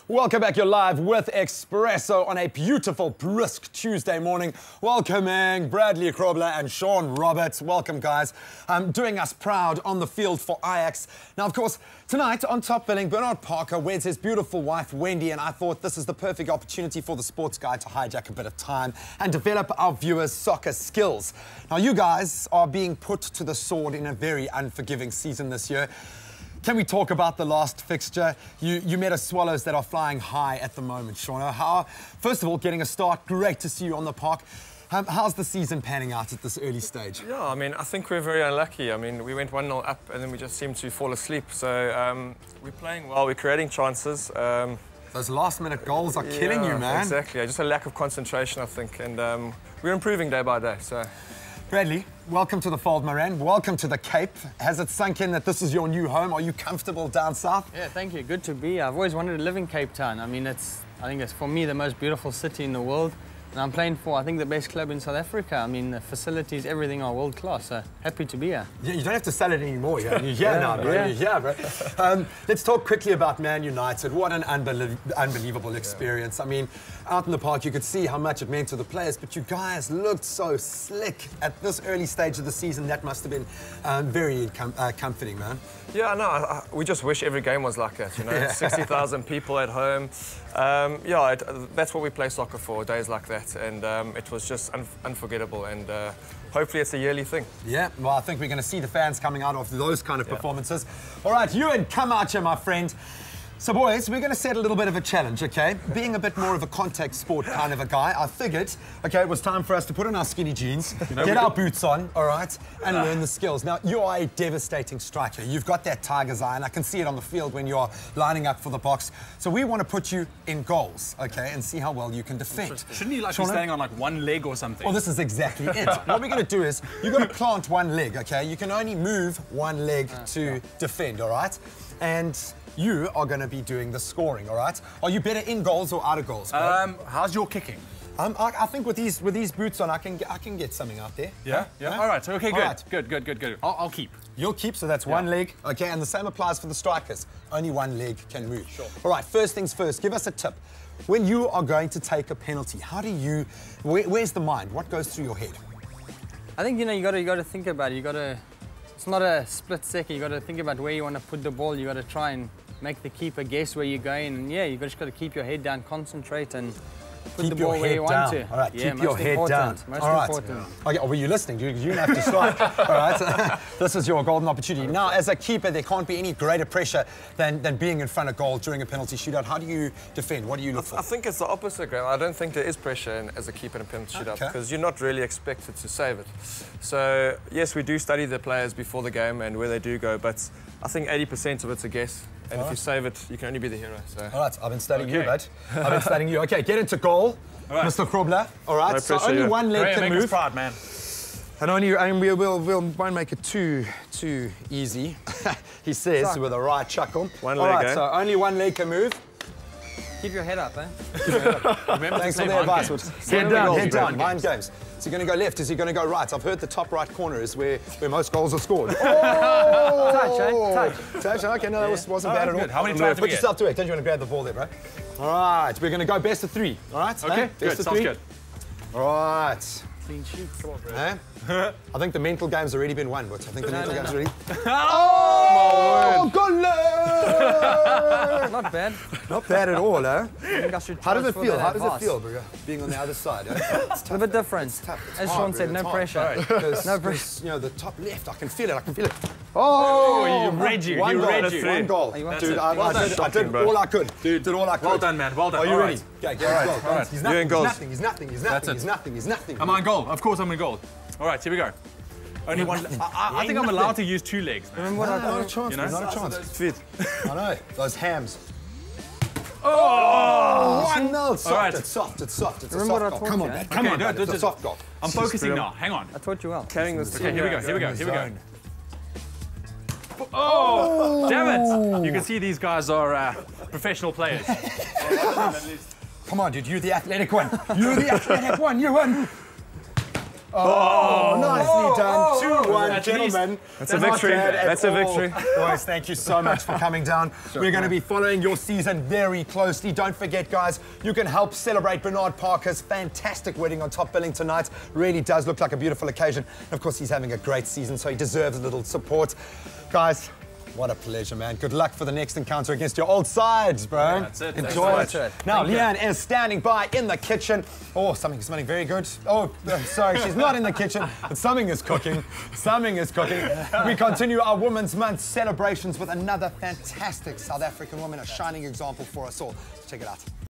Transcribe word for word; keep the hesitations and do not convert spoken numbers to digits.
Welcome back. You're live with Expresso on a beautiful, brisk Tuesday morning. Welcoming Bradley Grobler and Shaun Roberts. Welcome, guys. Um, doing us proud on the field for Ajax. Now, of course, tonight on top billing, Bernard Parker wears his beautiful wife, Wendy, and I thought this is the perfect opportunity for the sports guy to hijack a bit of time and develop our viewers' soccer skills. Now, you guys are being put to the sword in a very unforgiving season this year. Can we talk about the last fixture? You, you met a Swallows that are flying high at the moment, Shaun. How, first of all, getting a start, great to see you on the park. Um, how's the season panning out at this early stage? Yeah, I mean, I think we're very unlucky. I mean, we went one nil up and then we just seemed to fall asleep. So um, we're playing well, we're creating chances. Um, Those last-minute goals are yeah, killing you, man. Exactly, just a lack of concentration, I think. And um, we're improving day by day, so... Bradley, welcome to the fold, my man. Welcome to the Cape. Has it sunk in that this is your new home? Are you comfortable down south? Yeah, thank you. Good to be here. I've always wanted to live in Cape Town. I mean, it's, I think it's, for me, the most beautiful city in the world. And I'm playing for, I think, the best club in South Africa. I mean, the facilities, everything are world-class. So happy to be here. Yeah, you don't have to sell it anymore. You're here yeah, now, bro. Yeah. You're here, bro. Um, let's talk quickly about Man United. What an unbelie unbelievable experience. I mean, out in the park, you could see how much it meant to the players, but you guys looked so slick at this early stage of the season. That must have been um, very com uh, comforting, man. Yeah, no, I, I, we just wish every game was like that, you know, yeah. sixty thousand people at home. Um, yeah, it, that's what we play soccer for, days like that, and um, it was just un unforgettable, and uh, hopefully it's a yearly thing. Yeah, well, I think we're going to see the fans coming out of those kind of yeah. performances. All right, Ewan, come out here, my friend. So, boys, we're going to set a little bit of a challenge, OK? Being a bit more of a contact sport kind of a guy, I figured, OK, it was time for us to put on our skinny jeans, you know, get our boots on, all right, and learn the skills. Now, you are a devastating striker. You've got that tiger's eye, and I can see it on the field when you're lining up for the box. So we want to put you in goals, OK, and see how well you can defend. Shouldn't you like be standing on like one leg or something? Well, this is exactly it. What we're going to do is, you've got to plant one leg, OK? You can only move one leg uh, to yeah. defend, all right? And you are going to be doing the scoring, all right? Are you better in goals or out of goals, bro? Um, how's your kicking? Um, I, I think with these with these boots on, I can I can get something out there. Yeah, yeah. yeah? All right. So okay, good, right. good, good, good, good. I'll, I'll keep. You'll keep. So that's yeah. one leg, okay? And the same applies for the strikers. Only one leg can move. Sure. All right. First things first. Give us a tip. When you are going to take a penalty, how do you? Where, where's the mind? What goes through your head? I think you know you got to you got to think about it. You got to. It's not a split second. You got to think about where you want to put the ball. You got to try and make the keeper guess where you're going, and yeah, you just got to keep your head down, concentrate, and put keep the ball where you want down. to. All right, yeah, keep your head important. down. Most All right. important. Yeah. Okay, were you listening? You, you have to strike. All right, this is your golden opportunity. Now, as a keeper, there can't be any greater pressure than, than being in front of goal during a penalty shootout. How do you defend? What do you look I, for? I think it's the opposite, Graham. I don't think there is pressure in, as a keeper in a penalty shootout okay. because you're not really expected to save it. So, yes, we do study the players before the game and where they do go, but I think eighty percent of it's a guess. And All if right. you save it, you can only be the hero. So. All right, I've been studying okay. you, bud. I've been studying you. Okay, get into goal, right. Mister Grobler. All right, no so pressure, only yeah. one leg Graham, can make move. us proud, man. And only, and we will, we'll, won't make it too, too easy. He says Suck. with a right chuckle. One All leg, right, eh? so only one leg can move. Keep your head up, eh? Remember Thanks to for say the advice. games. Head down, head down, mind mind games. Is he going to go left? Is he going to go right? I've heard the top right corner is where, where most goals are scored. Oh! Touch, eh? Touch. Touch, okay, no, that was, wasn't oh, bad at all. Good. How many tries Put yourself to it. Don't you want to grab the ball there, bro? All right, we're going to go best of three. All right? Okay, eh? good, best of sounds three. good. All right. Clean sheet. Come on, bro. Eh? I think the mental game's already been won, but I think the no, mental no, game's no. already... Oh, oh, goal! Not bad. Not bad at all, eh? I think I should How does it transfer feel? that How does it advice. feel, bro? Being on the other side, eh? It's A bit different. As hard, Shaun bro. said, no It's hard. pressure. Because, No pressure. you know, the top left, I can feel it, I can feel it. Oh, you read you. One You goal, read you. one goal. you want Dude, to- I, well I done. did, I did Shocking, bro. all I could. Dude, did all I could. Well done, man. Well done. Are you All ready? right. Okay, get All right. right. All right. He's You're nothing, in he's goals. nothing, he's nothing, he's That's nothing, it. he's nothing, he's nothing. Am I in goal? Of course I'm in goal. All right, here we go. Only one. I, I, I think I'm allowed to use two legs, man. Remember what No, I not a told chance, You know? man, not a chance. Fit. I know, those hams. Oh! one nil, soft, right. it's soft, it's soft, it's a Remember soft what goal. I told Come on, you, man, eh? come Okay, on, do it, man, do it, it's a do it. soft goal. I'm focusing now. Hang on. I taught you well. Carrying this Okay, team. here we go. Here we go. Here we go. Zone. Oh, damn it! You can see these guys are uh, professional players. Come on, dude, you're the athletic one. You're the athletic one, you win. Oh, nicely done. two one, At gentlemen. least. That's a Not victory. bad at That's a all. victory. Boys, thank you so much for coming down. We're going to be following your season very closely. Don't forget, guys, you can help celebrate Bernard Parker's fantastic wedding on Top Billing tonight. Really does look like a beautiful occasion. And of course, he's having a great season, so he deserves a little support. Guys, what a pleasure, man. Good luck for the next encounter against your old sides, bro. Yeah, that's it. Enjoy Thanks so it. much. Now, Thank you. Leanne is standing by in the kitchen. Oh, something's smelling very good. Oh, uh, sorry, she's not in the kitchen, but something is cooking. Something is cooking. We continue our Women's Month celebrations with another fantastic South African woman, a shining example for us all. Check it out.